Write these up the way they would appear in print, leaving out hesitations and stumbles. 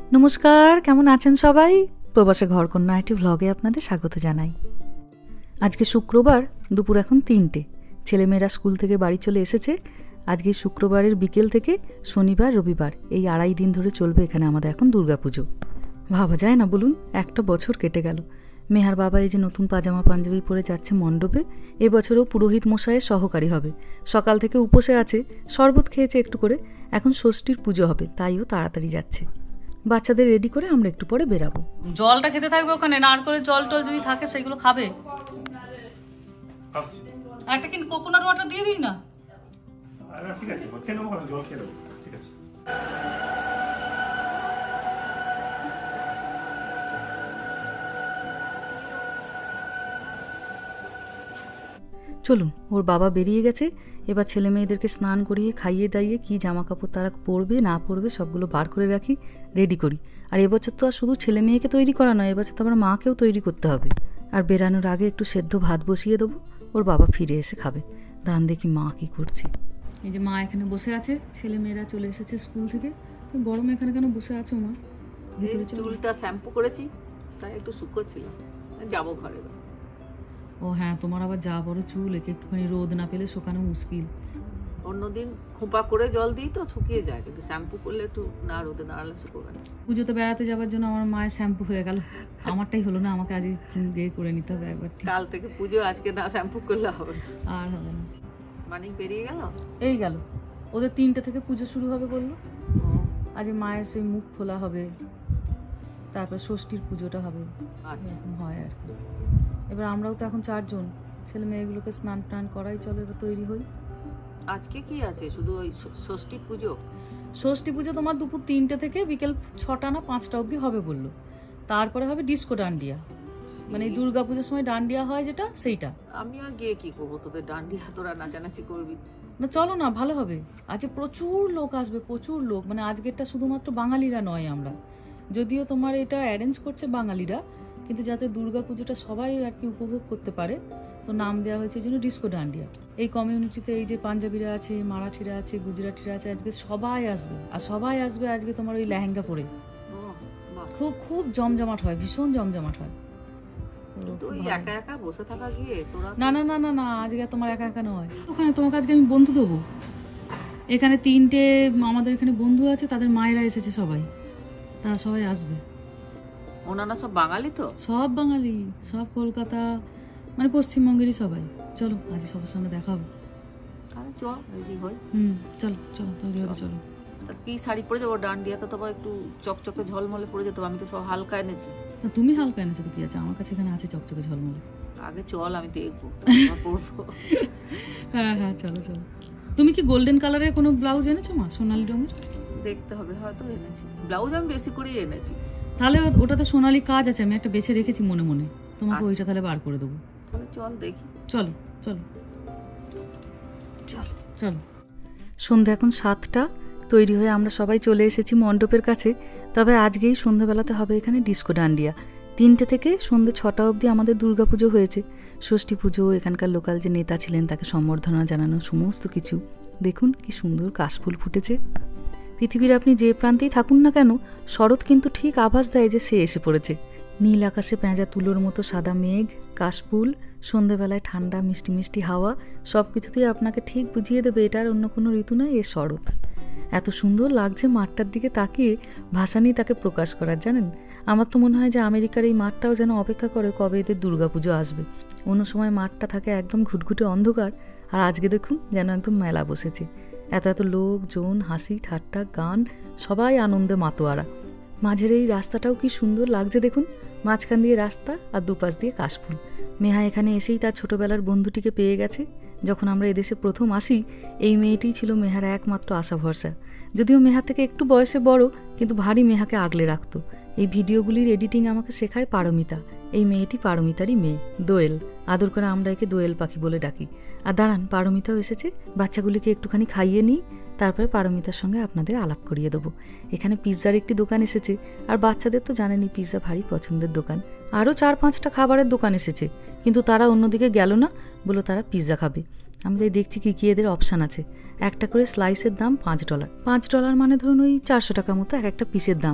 নমস্কার, কেমন আছেন সবাই? প্রবাসে ঘরকন্যা একটি ভ্লগে আপনাদের স্বাগত জানাই। আজকে শুক্রবার, দুপুর এখন 3টে। ছেলেমেয়েরা স্কুল থেকে বাড়ি চলে এসেছে। আজকে শুক্রবারের বিকেল থেকে শনিবার রবিবার এই 2.5 দিন ধরে চলবে এখানে আমাদের এখন দুর্গাপুজো। ভাবা যায় না বলুন, একটা বছর কেটে গেল। মেহার বাবা এই যে নতুন পাজামা পাঞ্জাবি পরে যাচ্ছে মণ্ডপে। এবছরও পুরোহিত মশাইয়ের সহকারী হবে। সকাল থেকে উপসে আছে, শরবত খেয়েছে একটু করে। এখন ষষ্ঠীর পুজো হবে, তাইও তাড়াতাড়ি যাচ্ছে। বাচ্চাদের রেডি করে আমরা একটু পরে বেরাবো। জলটা খেতে থাকবে ওখানে, না আর করে জল টল যদি থাকে সেগুলো খাবে। একটা কি কোকোনাট ওয়াটার দিয়ে দিই না? ঠিক আছে, জল খেয়ে দেবো। ঠিক আছে। চলুন, ওর বাবা বেরিয়ে গেছে। এবার ছেলে মেয়েদেরকে স্নান করিয়ে খাইয়ে দাইয়ে কি জামা কাপড় তারা পরবে না পরবে সবগুলো বার করে রাখি, রেডি করি। আর এবছর তো আর শুধু ছেলে মেয়েকে তৈরি করা নয়, এবছর তো আমার মাকেও তৈরি করতে হবে। আর বেরানোর আগে একটু সেদ্ধ ভাত বসিয়ে দেবো, ওর বাবা ফিরে এসে খাবে। দাঁড়ান দেখি মা কি করছে। এই যে মা এখানে বসে আছে, ছেলে মেয়েরা চলে এসেছে স্কুল থেকে। গরমে এখানে কেন বসে আছো মা? চুলটা শ্যাম্পু করেছি, তাই একটু শুকোচ্ছিলাম, যাবো ঘরে। ও হ্যাঁ, তোমার আবার যা বড় চুল, একে একটুখানি রোদ না পেলে শুকানো মুশকিল। অন্যদিন খোঁপা করে জল দিই তো শুকিয়ে যায়, কিন্তু শ্যাম্পু করলে একটু না রোদে দাঁড়ালে শুকোবে না। পুজোতে বেড়াতে যাওয়ার জন্য আমার মায়ের শ্যাম্পু হয়ে গেল, আমারটাই হলো না। আমাকে আজকে দিয়ে করে নিতে হবে একবার। কাল থেকে পুজো, আজকে না শ্যাম্পু করলে হবে না। আর হবে না। মানিক বেরিয়ে গেল, এই গেল। ওদের 3টে থেকে পুজো শুরু হবে বললো। আজ মায়ের সেই মুখ খোলা হবে, তারপর ষষ্ঠীর পুজোটা হবে, এরকম হয় আর কি। এবার আমরাও তো এখন 4 জন, ছেলে মেয়েগুলোকে স্নান টান করাই, চলো এবার তৈরি হই। আজকে কি আছে? শুধু ওই ষষ্ঠী পুজো? ষষ্ঠী পুজো তোমার দুপুর 3টে থেকে বিকেল 6টা না 5টা অবধি হবে বললো। তারপরে হবে ডিস্কো ডান্ডিয়া, মানে দুর্গা পুজোর সময় ডান্ডিয়া হয় যেটা, সেইটা। আমি আর গিয়ে কি করবো? তোদের ডান্ডিয়া তোরা নাচানাচি করবি না, চলো না, ভালো হবে। আজকে প্রচুর লোক আসবে, প্রচুর লোক। মানে আজকেরটা শুধুমাত্র বাঙালিরা নয়, আমরা যদিও তোমার এটা অ্যারেঞ্জ করছে বাঙালিরা, কিন্তু যাতে দুর্গা পুজোটা সবাই আর কি উপভোগ করতে পারে, তো নাম দেওয়া হয়েছে এই জন্য ডিস্কো ডান্ডিয়া। এই কমিউনিটিতে এই যে পাঞ্জাবিরা আছে, মারাঠিরা আছে, গুজরাটিরা আছে, আজকে সবাই আসবে। আর সবাই আসবে আজকে তোমার ওই লেহেঙ্গা পরে। খুব খুব জমজমাট হয়, ভীষণ জমজমাট হয়। একা একা বসে থাকা গিয়ে তোরা না না না না না, আজকে তোমার একা একা নয়। ওখানে তোমাকে আজকে আমি বন্ধু দেবো। এখানে 3টে আমাদের এখানে বন্ধু আছে, তাদের মায়েরা এসেছে সবাই, তারা সবাই আসবে। ওনারা সব বাঙালি তো? সব বাঙালি, সব কলকাতা, মানে পশ্চিমবঙ্গেরই সবাই। চলো আজ সবার সঙ্গে দেখা হবে। চল রেডি হই। চলো চলো তৈরি হবে, চলো। কি শাড়ি পরে যাবো? ডান্ডিয়াতে তো একটু চকচকে ঝলমলে পরে যেত, আমি তো সব হালকা এনেছি। তুমি হালকা এনেছো তো কি আছে, আমার কাছে এখানে আছে চকচকে ঝলমলে। আগে চল, আমি দেখবো পরবো। হ্যাঁ হ্যাঁ, চলো চলো। তুমি কি গোল্ডেন কালারের কোনো ব্লাউজ এনেছো মা, সোনালি রঙের? দেখতে হবে, হয়তো এনেছি। ব্লাউজ আমি বেশি করেই এনেছি। তাহলে ওটাতে সোনালি কাজ আছে, আমি একটা বেছে রেখেছি মনে মনে, তোমাকে ওইটা তাহলে বার করে দেবো। তাহলে চল দেখি। চলো চলো চলো চলো। সন্ধ্যা এখন 7টা, তৈরি হয়ে আমরা সবাই চলে এসেছি মণ্ডপের কাছে। তবে আজকেই সন্ধ্যাবেলাতে হবে এখানে ডিস্কো ডান্ডিয়া। 3টে থেকে সন্ধ্যে 6টা অবধি আমাদের দুর্গাপুজো হয়েছে। ষষ্ঠী পুজো, এখানকার লোকাল যে নেতা ছিলেন তাকে সম্বর্ধনা জানানো, সমস্ত কিছু। দেখুন কি সুন্দর কাশফুল ফুটেছে। পৃথিবীর আপনি যে প্রান্তেই থাকুন না কেন, শরৎ কিন্তু ঠিক আভাস দেয় যে সে এসে পড়েছে। নীল আকাশে পেঁজা তুলোর মতো সাদা মেঘ, কাশফুল, সন্ধ্যেবেলায় ঠান্ডা মিষ্টি মিষ্টি হাওয়া, সব কিছুতেই আপনাকে ঠিক বুঝিয়ে দেবে এটার অন্য কোনো ঋতু নয়, এ শরৎ। এত সুন্দর লাগছে মাঠটার দিকে তাকিয়ে, ভাষা নেই তাকে প্রকাশ করার। জানেন, আমার তো মনে হয় যে আমেরিকার এই মাঠটাও যেন অপেক্ষা করে কবে এদের দুর্গাপুজো আসবে। অন্য সময় মাঠটা থাকে একদম ঘুটঘুটে অন্ধকার, আর আজকে দেখুন যেন একদম মেলা বসেছে। এত এত লোকজন, হাসি ঠাট্টা, গান, সবাই আনন্দে মাতোয়ারা। মাঝের এই রাস্তাটাও কি সুন্দর লাগছে দেখুন, মাঝখান দিয়ে রাস্তা আর দুপাশ দিয়ে কাশফুল। মেহা এখানে এসেই তার ছোটবেলার বন্ধুটিকে পেয়ে গেছে। যখন আমরা এদেশে প্রথম আসি, এই মেয়েটিই ছিল মেহার একমাত্র আশা ভরসা। যদিও মেহা থেকে একটু বয়সে বড়, কিন্তু ভারী মেহাকে আগলে রাখতো। এই ভিডিওগুলির এডিটিং আমাকে শেখায় পারমিতা। এই মেয়েটি পারমিতারই মেয়ে, দোয়েল। আদর করে আমরা একে দোয়েল পাখি বলে ডাকি। আর দাঁড়ান, পারমিতাও এসেছে। বাচ্চাগুলিকে একটুখানি খাইয়ে নিই, তারপরে পারমিতার সঙ্গে আপনাদের আলাপ করিয়ে দেবো। এখানে পিৎজার একটি দোকান এসেছে, আর বাচ্চাদের তো জানেনই পিৎজা ভারী পছন্দের দোকান। আরও 4-5টা খাবারের দোকান এসেছে, কিন্তু তারা অন্যদিকে গেল না, বললো তারা পিৎজা খাবে। আমি তাই দেখছি কী কী এদের অপশান আছে। একটা করে স্লাইসের দাম $5। $5 মানে ধরুন ওই 400 টাকা মতো এক একটা পিসের দাম।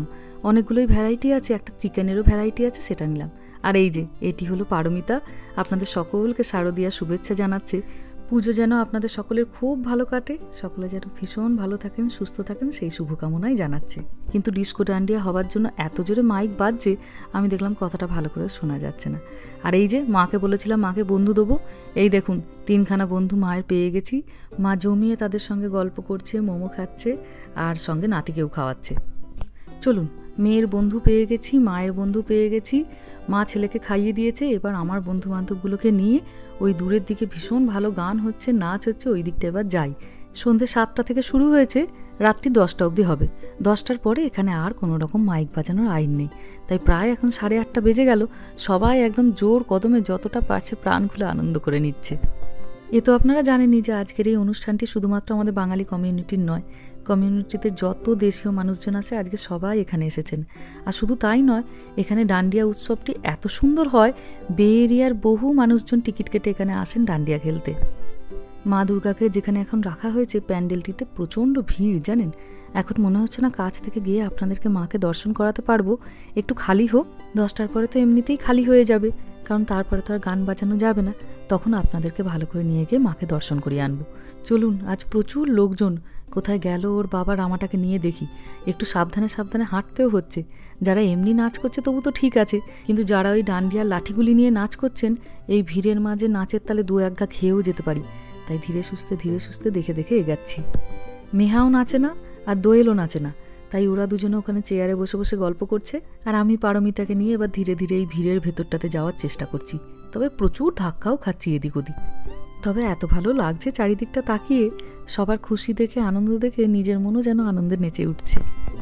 অনেকগুলোই ভ্যারাইটি আছে, একটা চিকেনেরও ভ্যারাইটি আছে, সেটা নিলাম। আর এই যে এটি হলো পারমিতা, আপনাদের সকলকে শারদীয়া শুভেচ্ছা জানাচ্ছে। পুজো যেন আপনাদের সকলের খুব ভালো কাটে, সকলে যেন ভীষণ ভালো থাকেন, সুস্থ থাকেন, সেই শুভকামনাই জানাচ্ছে। কিন্তু ডিস্কো ডান্ডিয়া হওয়ার জন্য এত জোরে মাইক বাজছে, আমি দেখলাম কথাটা ভালো করে শোনা যাচ্ছে না। আর এই যে মাকে বলেছিলাম মাকে বন্ধু দেবো, এই দেখুন 3খানা বন্ধু মায়ের পেয়ে গেছি। মা জমিয়ে তাদের সঙ্গে গল্প করছে, মোমো খাচ্ছে, আর সঙ্গে নাতিকেও খাওয়াচ্ছে। চলুন, মেয়ের বন্ধু পেয়ে গেছি, মায়ের বন্ধু পেয়ে গেছি, মা ছেলেকে খাইয়ে দিয়েছে, এবার আমার বন্ধু বান্ধবগুলোকে নিয়ে ওই দূরের দিকে ভীষণ ভালো গান হচ্ছে, নাচ হচ্ছে, ওই দিকটা এবার যাই। সন্ধ্যে 7টা থেকে শুরু হয়েছে, রাত্রি 10টা অবধি হবে। 10টার পরে এখানে আর কোনো রকম মাইক বাজানোর আইন নেই, তাই প্রায় এখন 8:30 বেজে গেল। সবাই একদম জোর কদমে যতটা পারছে প্রাণ খুলে আনন্দ করে নিচ্ছে। এ তো আপনারা জানেনই যে আজকের এই অনুষ্ঠানটি শুধুমাত্র আমাদের বাঙালি কমিউনিটির নয়, কমিউনিটিতে যত দেশীয় মানুষজন আছে আজকে সবাই এখানে এসেছেন। আর শুধু তাই নয়, এখানে ডান্ডিয়া উৎসবটি এত সুন্দর হয়, বে এরিয়ার বহু মানুষজন টিকিট কেটে এখানে আসেন ডান্ডিয়া খেলতে। মা দুর্গাকে যেখানে এখন রাখা হয়েছে প্যান্ডেলটিতে প্রচণ্ড ভিড় জানেন। এখন মনে হচ্ছে না কাছ থেকে গিয়ে আপনাদেরকে মাকে দর্শন করাতে পারবো, একটু খালি হোক। 10টার পরে তো এমনিতেই খালি হয়ে যাবে, কারণ তারপরে তো আর গান বাজানো যাবে না, তখন আপনাদেরকে ভালো করে নিয়ে গিয়ে মাকে দর্শন করিয়ে আনবো। চলুন, আজ প্রচুর লোকজন। কোথায় গেল ওর বাবা রামাটাকে নিয়ে দেখি। একটু সাবধানে সাবধানে হাঁটতেও হচ্ছে। যারা এমনি নাচ করছে তবু তো ঠিক আছে, কিন্তু যারা ওই ডান্ডিয়ার লাঠিগুলি নিয়ে নাচ করছেন, এই ভিড়ের মাঝে নাচের তালে 2-1 ঘা খেয়েও যেতে পারি, তাই ধীরে সুস্থে দেখে দেখে এগাচ্ছি। মেহাও নাচে না আর দোয়েলও নাচে না, তাই ওরা দুজনে ওখানে চেয়ারে বসে বসে গল্প করছে, আর আমি পারমিতাকে নিয়ে এবার ধীরে ধীরে এই ভিড়ের ভেতরটাতে যাওয়ার চেষ্টা করছি। তবে প্রচুর ধাক্কাও খাচ্ছি এদিক ওদিক। তবে এত ভালো লাগছে চারিদিকটা তাকিয়ে, সবার খুশি দেখে, আনন্দ দেখে নিজের মনও যেন আনন্দে নেচে উঠছে।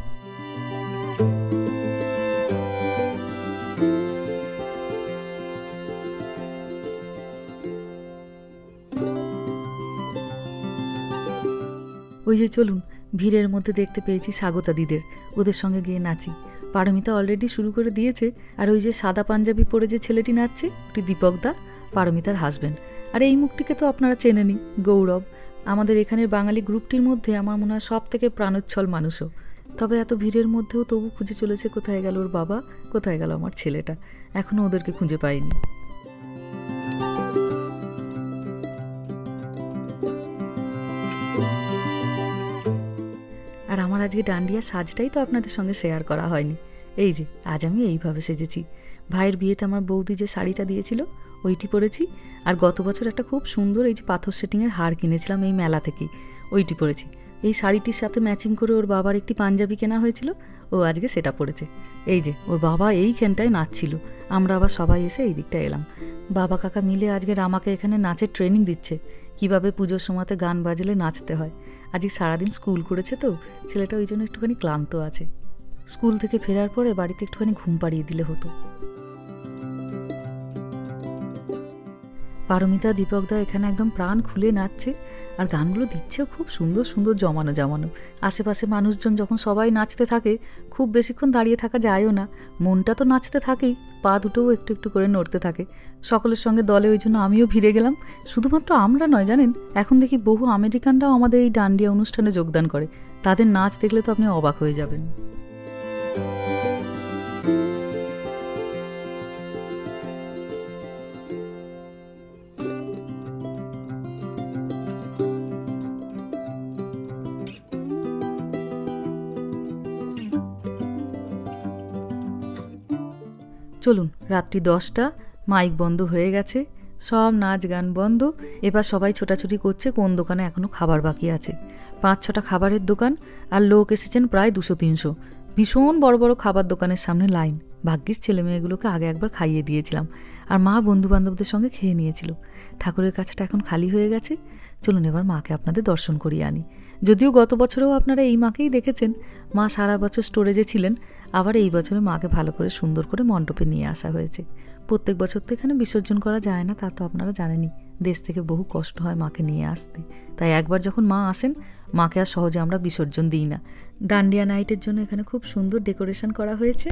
ওই যে চলুন, ভিড়ের মধ্যে দেখতে পেয়েছি স্বাগতা দিদের, ওদের সঙ্গে গিয়ে নাচি। পারমিতা অলরেডি শুরু করে দিয়েছে। আর ওই যে সাদা পাঞ্জাবি পরে যে ছেলেটি নাচছে, ওটি দীপক দা, পারমিতার হাজব্যান্ড। আর এই মুখটিকে তো আপনারা চেনেনই, গৌরব। আমাদের এখানের বাঙালি গ্রুপটির মধ্যে আমার মনে হয় সব থেকে প্রাণোচ্ছল মানুষও। তবে এত ভিড়ের মধ্যেও তবু খুঁজে চলেছে কোথায় গেল ওর বাবা, কোথায় গেল আমার ছেলেটা, এখনও ওদেরকে খুঁজে পাইনি। আর আমার আজকে ডান্ডিয়া সাজটাই তো আপনাদের সঙ্গে শেয়ার করা হয়নি। এই যে আজ আমি এইভাবে সেজেছি। ভাইয়ের বিয়েতে আমার বৌদি যে শাড়িটা দিয়েছিল ওইটি পরেছি, আর গত বছর একটা খুব সুন্দর এই যে পাথর সেটিংয়ের হার কিনেছিলাম এই মেলা থেকেই, ওইটি পরেছি। এই শাড়িটির সাথে ম্যাচিং করে ওর বাবার একটি পাঞ্জাবি কেনা হয়েছিল, ও আজকে সেটা পরেছে। এই যে ওর বাবা এইখানটায় নাচছিল, আমরা আবার সবাই এসে এই দিকটা এলাম। বাবা কাকা মিলে আজকে রামাকে এখানে নাচের ট্রেনিং দিচ্ছে, কিভাবে পুজোর সময়তে গান বাজলে নাচতে হয়। আজকে সারাদিন স্কুল করেছে তো ছেলেটা, ওই জন্য একটুখানি ক্লান্ত আছে। স্কুল থেকে ফেরার পরে বাড়িতে একটুখানি ঘুম পাড়িয়ে দিলে হতো। পারমিতা, দীপকদা এখানে একদম প্রাণ খুলে নাচছে, আর গানগুলো দিচ্ছেও খুব সুন্দর সুন্দর, জমানো জমানো। আশেপাশে মানুষজন যখন সবাই নাচতে থাকে, খুব বেশিক্ষণ দাঁড়িয়ে থাকা যায়ও না, মনটা তো নাচতে থাকেই, পা দুটোও একটু একটু করে নড়তে থাকে। সকলের সঙ্গে দলে ওই জন্য আমিও ভিড়ে গেলাম। শুধুমাত্র আমরা নয় জানেন, এখন দেখি বহু আমেরিকানরাও আমাদের এই ডান্ডিয়া অনুষ্ঠানে যোগদান করে। তাদের নাচ দেখলে তো আপনি অবাক হয়ে যাবেন। চলুন, রাত্রি 10টা, মাইক বন্ধ হয়ে গেছে, সব নাচ গান বন্ধ। এবার সবাই ছোটাছুটি করছে কোন দোকানে এখনও খাবার বাকি আছে। 5-6টা খাবারের দোকান, আর লোক এসেছেন প্রায় 200-300। ভীষণ বড় বড় খাবার দোকানের সামনে লাইন। ভাগ্যিস ছেলে মেয়েগুলোকে আগে একবার খাইয়ে দিয়েছিলাম, আর মা বন্ধু বান্ধবদের সঙ্গে খেয়ে নিয়েছিল। ঠাকুরের কাছটা এখন খালি হয়ে গেছে। চলুন এবার মাকে আপনাদের দর্শন করিয়ে আনি। যদিও গত বছরেও আপনারা এই মাকেই দেখেছেন, মা সারা বছর স্টোরেজে ছিলেন। আবার এই বছরে মাকে ভালো করে সুন্দর করে মণ্ডপে নিয়ে আসা হয়েছে। প্রত্যেক বছর তো এখানে বিসর্জন করা যায় না, তা তো আপনারা জানেনই। দেশ থেকে বহু কষ্ট হয় মাকে নিয়ে আসতে, তাই একবার যখন মা আসেন, মাকে আর সহজে আমরা বিসর্জন দিই না। ডান্ডিয়া নাইটের জন্য এখানে খুব সুন্দর ডেকোরেশন করা হয়েছে।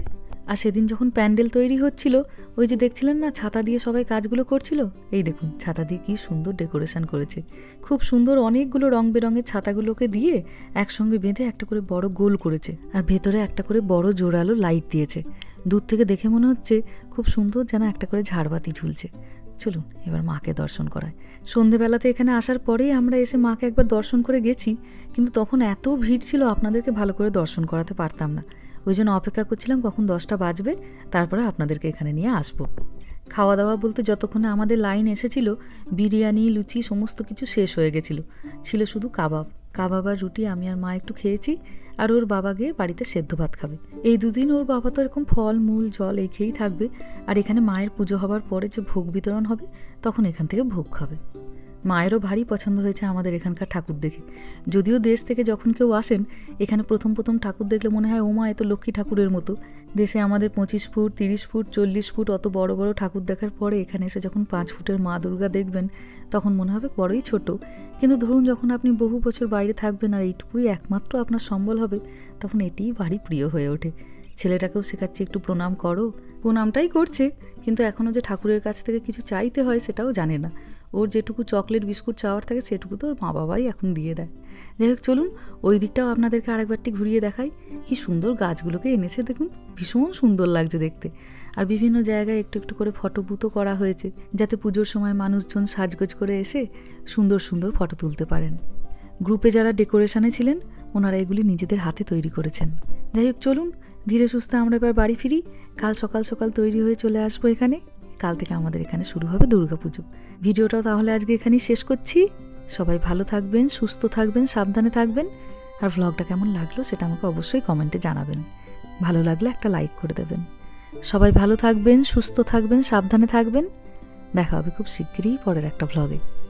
আর সেদিন যখন প্যান্ডেল তৈরি হচ্ছিল, ওই যে দেখছিলেন না ছাতা দিয়ে সবাই কাজগুলো করছিল, এই দেখুন ছাতা দিয়ে কি সুন্দর ডেকোরেশন করেছে। খুব সুন্দর অনেকগুলো রং বেরঙের ছাতাগুলোকে দিয়ে একসঙ্গে বেঁধে একটা করে বড় গোল করেছে, আর ভেতরে একটা করে বড় জোরালো লাইট দিয়েছে। দূর থেকে দেখে মনে হচ্ছে খুব সুন্দর, যেন একটা করে ঝাড়বাতি ঝুলছে। চলুন এবার মাকে দর্শন করায়। সন্ধেবেলাতে এখানে আসার পরেই আমরা এসে মাকে একবার দর্শন করে গেছি, কিন্তু তখন এত ভিড় ছিল আপনাদেরকে ভালো করে দর্শন করাতে পারতাম না। ওই জন্য অপেক্ষা করছিলাম কখন 10টা বাজবে, তারপরে আপনাদেরকে এখানে নিয়ে আসবো। খাওয়া দাওয়া বলতে যতক্ষণে আমাদের লাইন এসেছিল, বিরিয়ানি লুচি সমস্ত কিছু শেষ হয়ে গেছিল। ছিল শুধু কাবাব আর রুটি। আমি আর মা একটু খেয়েছি, আর ওর বাবা গিয়ে বাড়িতে সেদ্ধ ভাত খাবে। এই দুদিন ওর বাবা তো এরকম ফল মূল জল এই খেয়েই থাকবে, আর এখানে মায়ের পুজো হবার পরে যে ভোগ বিতরণ হবে তখন এখান থেকে ভোগ খাবে। মায়েরও ভারী পছন্দ হয়েছে আমাদের এখানকার ঠাকুর দেখে। যদিও দেশ থেকে যখন কেউ আসেন এখানে প্রথম ঠাকুর দেখলে মনে হয় ওমা এ তো লক্ষ্মী ঠাকুরের মতো। দেশে আমাদের 25 ফুট 30 ফুট 40 ফুট অত বড় বড় ঠাকুর দেখার পরে এখানে এসে যখন 5 ফুটের মা দুর্গা দেখবেন তখন মনে হবে বড়ই ছোট। কিন্তু ধরুন যখন আপনি বহু বছর বাইরে থাকবেন আর এইটুকুই একমাত্র আপনার সম্বল হবে, তখন এটিই ভারী প্রিয় হয়ে ওঠে। ছেলেটাকেও শেখাচ্ছি একটু প্রণাম করো, প্রণামটাই করছে, কিন্তু এখনও যে ঠাকুরের কাছ থেকে কিছু চাইতে হয় সেটাও জানে না। ওর যেটুকু চকলেট বিস্কুট চাওয়ার থাকে সেটুকু তো ওর মা বাবাই এখন দিয়ে দেয়। যাই হোক চলুন ওই দিকটাও আপনাদেরকে আরেকবারটি ঘুরিয়ে দেখাই। কি সুন্দর গাছগুলোকে এনেছে দেখুন, ভীষণ সুন্দর লাগছে দেখতে। আর বিভিন্ন জায়গায় একটু একটু করে ফটো বুথও করা হয়েছে, যাতে পুজোর সময় মানুষজন সাজগোজ করে এসে সুন্দর সুন্দর ফটো তুলতে পারেন। গ্রুপে যারা ডেকোরেশনে ছিলেন ওনারা এগুলি নিজেদের হাতে তৈরি করেছেন। যাই হোক চলুন ধীরে সুস্থে আমরা এবার বাড়ি ফিরি। কাল সকাল সকাল তৈরি হয়ে চলে আসবো এখানে। কাল থেকে আমাদের এখানে শুরু হবে দুর্গাপুজো। ভিডিওটাও তাহলে আজকে এখানেই শেষ করছি। সবাই ভালো থাকবেন, সুস্থ থাকবেন, সাবধানে থাকবেন। আর ভ্লগটা কেমন লাগলো সেটা আমাকে অবশ্যই কমেন্টে জানাবেন। ভালো লাগলে একটা লাইক করে দেবেন। সবাই ভালো থাকবেন, সুস্থ থাকবেন, সাবধানে থাকবেন। দেখা হবে খুব শিগগিরই পরের একটা ভ্লগে।